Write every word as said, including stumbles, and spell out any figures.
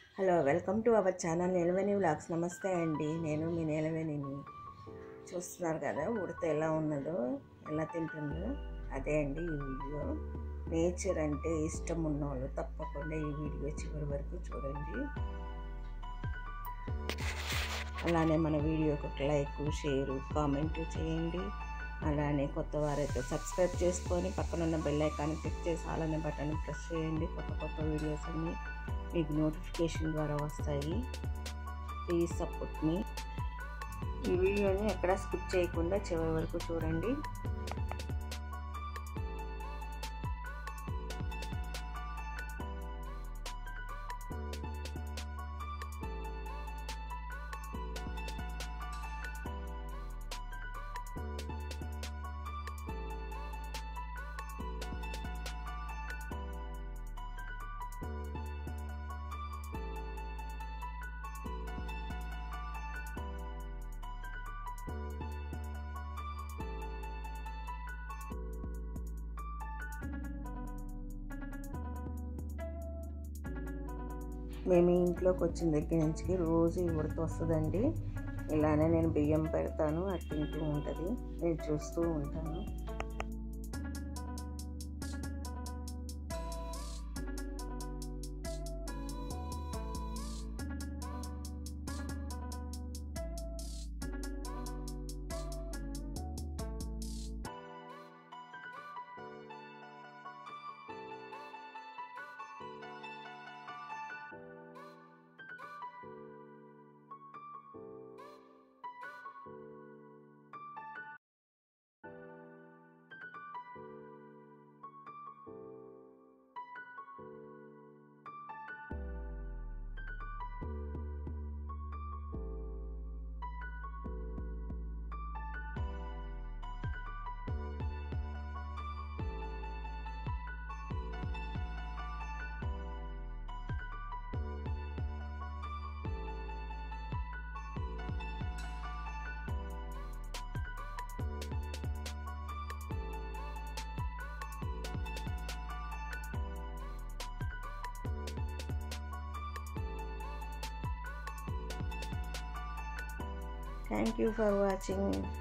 Hello, welcome to our channel Neelaveni vlogs. నమస్తే అండి, నేను మీ నీలవేణిని. చూస్తున్నారు కదా ఉడత ఎలా ఉన్నదో, ఎలా తింటుందో. అదే అండి ఈ వీడియో. నేచర్ అంటే ఇష్టం ఉన్నవాళ్ళు తప్పకుండా ఈ వీడియో చివరి వరకు చూడండి. అలానే మన వీడియోకి ఒక లైక్, షేరు, కామెంట్ చేయండి. అలానే కొత్త వారైతే సబ్స్క్రైబ్ చేసుకొని పక్కనున్న బెల్ ఐకాన్ క్లిక్ చేసి అలానే బటన్ ప్రెస్ చేయండి. కొత్త కొత్త వీడియోస్ అన్నీ మీకు నోటిఫికేషన్ ద్వారా వస్తాయి. Please support me. ఈ వీడియోని ఎక్కడా స్కిప్ చేయకుండా చివరి వరకు చూడండి. మేము ఇంట్లోకి వచ్చిన దగ్గర నుంచి రోజు ఉడత వస్తుందండి. ఇలానే నేను బియ్యం పెడతాను, అది తింటూ ఉంటుంది, నేను చూస్తూ ఉంటాను. Thank you for watching.